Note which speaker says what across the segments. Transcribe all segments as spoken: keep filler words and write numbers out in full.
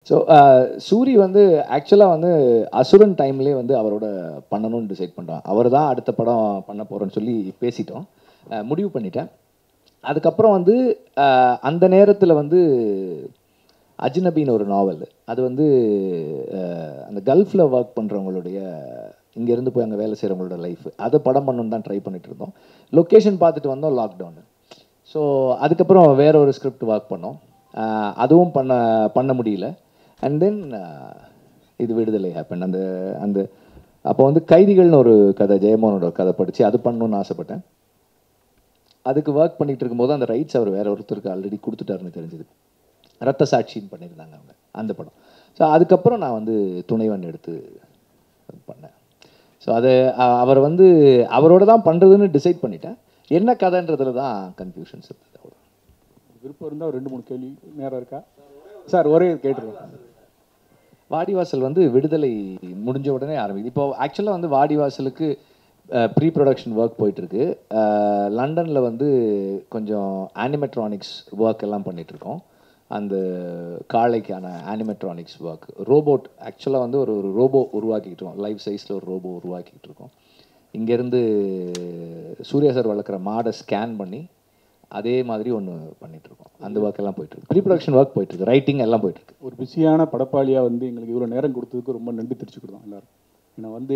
Speaker 1: So Suri வந்து ஆக்சுவலாக வந்து அசுரன் டைம்லேயே வந்து அவரோட பண்ணணும்னு டிசைட் பண்ணுறான். அவர் தான் அடுத்த படம் பண்ண போகிறோன்னு சொல்லி பேசிட்டோம், முடிவு பண்ணிட்டேன். அதுக்கப்புறம் வந்து அந்த நேரத்தில் வந்து அஜ்னபின்னு ஒரு நாவல், அது வந்து அந்த கல்ஃபில் ஒர்க் பண்ணுறவங்களுடைய, இங்கேருந்து போய் அங்கே வேலை செய்கிறவங்களோட லைஃப், அதை படம் பண்ணணுன்னு தான் ட்ரை பண்ணிட்டு இருந்தோம். லொக்கேஷன் பார்த்துட்டு வந்தோம், லாக்டவுனு. ஸோ அதுக்கப்புறம் வேற ஒரு ஸ்கிரிப்ட் ஒர்க் பண்ணோம், அதுவும் பண்ண பண்ண முடியல. அண்ட் தென் இது விடுதலை ஹேப்பன். அந்த அந்த அப்போ வந்து கைதிகள்னு ஒரு கதை, ஜெயமோகனோட கதை படித்து அது பண்ணணுன்னு ஆசைப்பட்டேன். அதுக்கு ஒர்க் பண்ணிகிட்டு இருக்கும்போது அந்த ரைட்ஸ் அவர் வேற ஒருத்தருக்கு ஆல்ரெடி கொடுத்துட்டாருன்னு தெரிஞ்சது. ரத்த சாட்சின்னு பண்ணியிருந்தாங்க அவங்க அந்த படம். ஸோ அதுக்கப்புறம் நான் வந்து துணைவன் எடுத்து பண்ணேன். ஸோ அது அவர் வந்து அவரோட தான் பண்ணுறதுன்னு டிசைட் பண்ணிட்டேன். என்ன கதைன்றதுல தான் கன்ஃபியூஷன்ஸ் இருந்தது. அவ்வளோ
Speaker 2: விருப்பம் இருந்தால் ரெண்டு மூணு கேள்வி நேரம் இருக்கா சார்? ஒரே கேட்டுருவோம்.
Speaker 1: வாடிவாசல் வந்து விடுதலை முடிஞ்ச உடனே ஆரம்பிக்குது. இப்போ ஆக்சுவலாக வந்து வாடிவாசலுக்கு ப்ரீ ப்ரொடக்ஷன் ஒர்க் போயிட்டுருக்கு. லண்டனில் வந்து கொஞ்சம் ஆனிமெட்ரானிக்ஸ் ஒர்க் எல்லாம் பண்ணிகிட்ருக்கோம். அந்த காளைக்கான ஆனிமெட்ரானிக்ஸ் ஒர்க், ரோபோட் ஆக்சுவலாக வந்து ஒரு ஒரு ரோபோ உருவாக்கிக்கிட்டு இருக்கோம், லைஃப் சைஸில் ஒரு ரோபோ உருவாக்கிக்கிட்டு இருக்கோம். இங்கேருந்து சூர்யா சார் வளர்க்குற மாடை ஸ்கேன் பண்ணி அதே மாதிரி ஒன்று பண்ணிகிட்ருக்கோம். அந்த ஒர்க் எல்லாம் போயிட்டுருக்கு, ப்ரீ ப்ரொடக்ஷன் ஒர்க் போயிட்டுருக்கு, ரைட்டிங் எல்லாம் போயிட்டுருக்கு.
Speaker 2: ஒரு பிஸியான படப்பாளியாக வந்து எங்களுக்கு இவ்வளோ நேரம் கொடுத்ததுக்கு ரொம்ப நன்றி தெரிவிச்சுக்கிட்டோம் எல்லோரும். ஏன்னா வந்து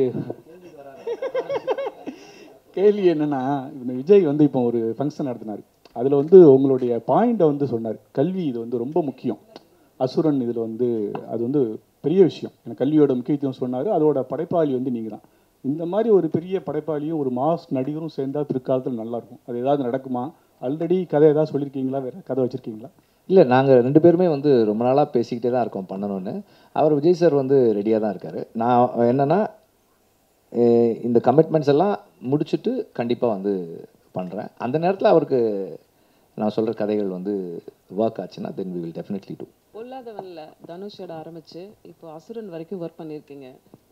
Speaker 2: கேள்வி என்னென்னா, இந்த விஜய் வந்து இப்போ ஒரு ஃபங்க்ஷன் நடத்தினார், அதில் வந்து உங்களுடைய பாயிண்ட்டை வந்து சொன்னார், கல்வி இது வந்து ரொம்ப முக்கியம், அசுரன் இதில் வந்து அது வந்து பெரிய விஷயம், எனக்கு கல்வியோட முக்கியத்துவம் சொன்னார். அதோட படைப்பாளி வந்து நீங்கள் தான். இந்த மாதிரி ஒரு பெரிய படைப்பாளியும் ஒரு மாஸ் நடிகரும் சேர்ந்தால் பிற்காலத்தில் நல்லாயிருக்கும். அது ஏதாவது நடக்குமா? ஆல்ரெடி கதை ஏதாவது சொல்லியிருக்கீங்களா? வேறு கதை வச்சுருக்கீங்களா?
Speaker 1: இல்லை, நாங்கள் ரெண்டு பேருமே வந்து ரொம்ப நாளாக பேசிக்கிட்டே தான் இருக்கோம் பண்ணணும்னு. அவர் விஜய் சார் வந்து ரெடியாக தான் இருக்கார். நான் என்னென்னா இந்த கமிட்மெண்ட்ஸ் எல்லாம் முடிச்சுட்டு கண்டிப்பாக வந்து பண்ணுறேன். அந்த நேரத்தில் அவருக்கு நான் சொல்கிற கதைகள் வந்து ஒர்க் ஆச்சுன்னா then we will definitely do.
Speaker 3: பொல்லாதவன்ல தனுஷோட ஆரம்பிச்சு இப்போ அசுரன் வரைக்கும் ஒர்க் பண்ணியிருக்கீங்க.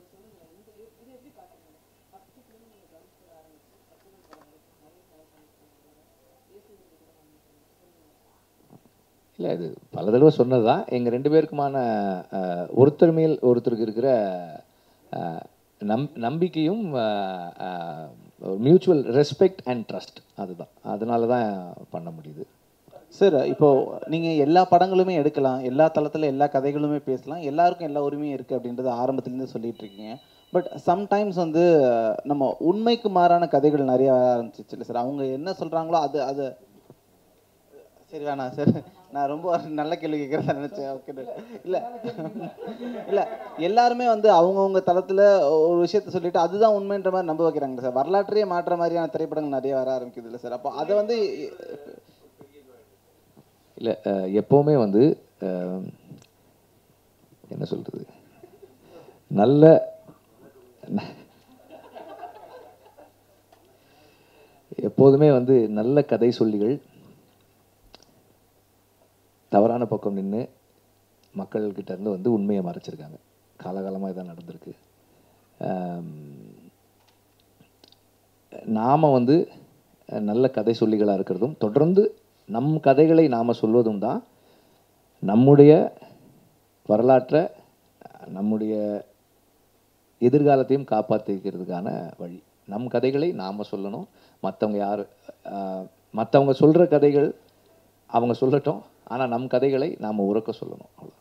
Speaker 1: இல்லை, இது பல தடவை சொன்னது தான். எங்கள் ரெண்டு பேருக்குமான ஒருத்தர் மேல் ஒருத்தருக்கு இருக்கிற நம் நம்பிக்கையும் மியூச்சுவல் ரெஸ்பெக்ட் அண்ட் ட்ரஸ்ட், அதுதான். அதனால தான் பண்ண முடியுது.
Speaker 4: சார், இப்போது நீங்கள் எல்லா படங்களுமே எடுக்கலாம், எல்லா தளத்தில் எல்லா கதைகளுமே பேசலாம், எல்லாருக்கும் எல்லா உரிமையும் இருக்குது அப்படின்றது ஆரம்பத்துலேருந்து சொல்லிகிட்டு இருக்கீங்க. பட் சம்டைம்ஸ் வந்து நம்ம உண்மைக்கு மாறான கதைகள் நிறைய ஆரம்பிச்சிச்சு இல்லை சார்? அவங்க என்ன சொல்கிறாங்களோ அது அது சரி வேணாம் சார், நான் ரொம்ப நல்ல கேள்வி கேட்குறதா நினச்சேன். ஓகே, இல்லை இல்லை எல்லாருமே வந்து அவங்கவுங்க தளத்தில் ஒரு விஷயத்த சொல்லிட்டு அதுதான் உண்மைன்ற மாதிரி நம்ப வைக்கிறாங்க சார். வரலாற்றையே மாற்ற மாதிரியான திரைப்படங்கள் நிறைய வர ஆரம்பிக்குது இல்லை சார்? அப்போ அதை வந்து
Speaker 1: இல்லை, எப்போவுமே வந்து என்ன சொல்கிறது, நல்ல எப்போதுமே வந்து நல்ல கதை சொல்லிகள் தவறான பக்கம் நின்று மக்கள்கிட்ட இருந்து வந்து உண்மையை மறைச்சிருக்காங்க. காலகாலமாக இதான் நடந்திருக்கு. நாம் வந்து நல்ல கதை சொல்லிகளாக இருக்கிறதும் தொடர்ந்து நம் கதைகளை நாம் சொல்வதும் தான் நம்முடைய வரலாற்றை, நம்முடைய எதிர்காலத்தையும் காப்பாற்றிக்கிறதுக்கான வழி. நம் கதைகளை நாம் சொல்லணும். மற்றவங்க யார் மற்றவங்க சொல்கிற கதைகள் அவங்க சொல்லட்டும், ஆனால் நம் கதைகளை நாம் உறக்க சொல்லணும். அவ்வளோ.